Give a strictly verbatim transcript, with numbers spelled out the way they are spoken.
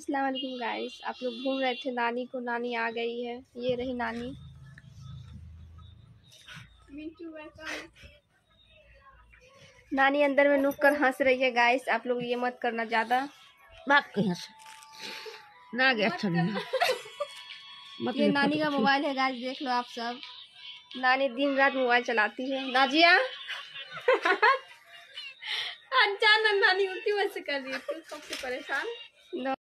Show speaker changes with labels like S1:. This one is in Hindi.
S1: अस्सलाम वालेकुम गाइस। आप लोग घूम रहे थे नानी को, नानी आ गई है। ये रही नानी। नानी अंदर में नुक कर हंस रही है गाइस। आप लोग ये मत करना ज्यादा।
S2: बात कहीं से ना गया अच्छा नहीं।
S1: ये नानी का मोबाइल है गाइस, देख लो आप सब। नानी दिन रात मोबाइल चलाती है। नाजिया अचानक नानी उल्टी वैसे कर रही थी, सबसे परेशान।